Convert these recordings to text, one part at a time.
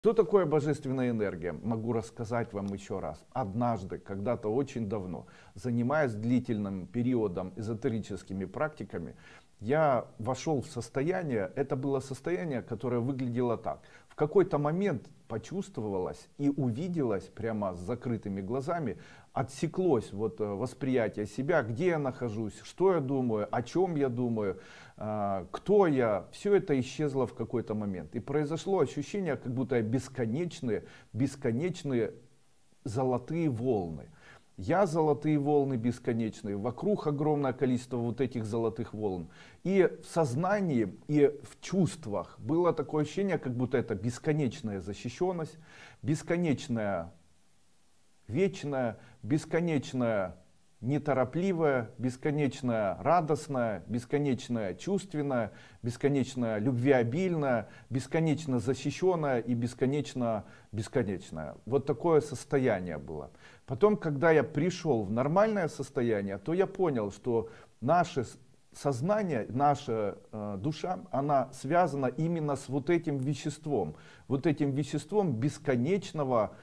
Что такое божественная энергия? Могу рассказать вам еще раз. Однажды, когда-то очень давно, занимаясь длительным периодом эзотерическими практиками, я вошел в состояние, это было состояние, которое выглядело так. В какой-то момент почувствовалось и увиделось прямо с закрытыми глазами, отсеклось восприятие себя, где я нахожусь, что я думаю, о чем я думаю, кто я. Все это исчезло в какой-то момент. И произошло ощущение, как будто бесконечные золотые волны. Я золотые волны бесконечные, вокруг огромное количество вот этих золотых волн. И в сознании, и в чувствах было такое ощущение, как будто это бесконечная защищенность, бесконечная вечная, бесконечная неторопливая, бесконечная радостная, бесконечная чувственная, бесконечно любвеобильная, бесконечно защищенная и бесконечно бесконечная. Вот такое состояние было. Потом, когда я пришел в нормальное состояние, то я понял, что наше сознание, наша душа, она связана именно с вот этим веществом бесконечного,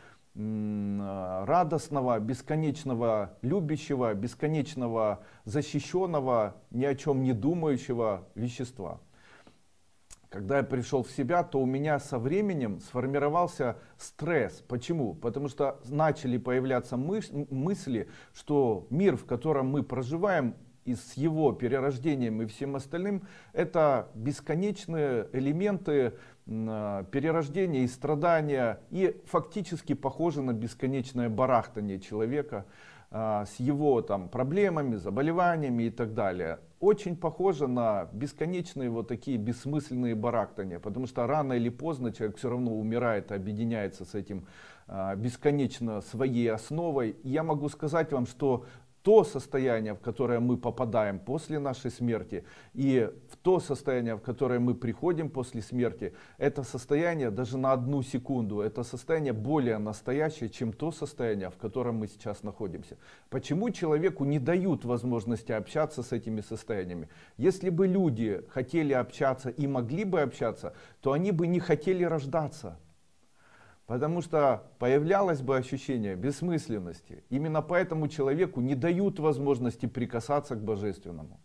радостного, бесконечного любящего, бесконечного защищенного, ни о чем не думающего вещества. Когда я пришел в себя, то у меня со временем сформировался стресс. Почему? Потому что начали появляться мысли, что мир, в котором мы проживаем, и с его перерождением и всем остальным, это бесконечные элементы перерождения и страдания, и фактически похоже на бесконечное барахтание человека с его проблемами, заболеваниями и так далее. Очень похоже на бесконечные вот такие бессмысленные барахтания, потому что рано или поздно человек все равно умирает, объединяется с этим бесконечно своей основой. И я могу сказать вам, что то состояние, в которое мы попадаем после нашей смерти, и в то состояние, в которое мы приходим после смерти, это состояние даже на 1 секунду, это состояние более настоящее, чем то состояние, в котором мы сейчас находимся. Почему человеку не дают возможности общаться с этими состояниями? Если бы люди хотели общаться и могли бы общаться, то они бы не хотели рождаться. Потому что появлялось бы ощущение бессмысленности. Именно поэтому человеку не дают возможности прикасаться к божественному.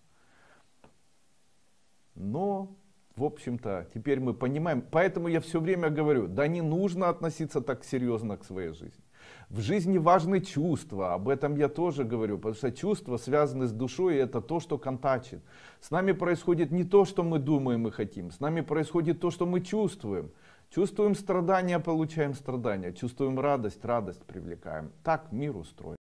Но, в общем-то, теперь мы понимаем. Поэтому я все время говорю, да не нужно относиться так серьезно к своей жизни. В жизни важны чувства, об этом я тоже говорю, потому что чувства связаны с душой, и это то, что контачит. С нами происходит не то, что мы думаем и хотим, с нами происходит то, что мы чувствуем. Чувствуем страдания, получаем страдания. Чувствуем радость, радость привлекаем. Так мир устроен.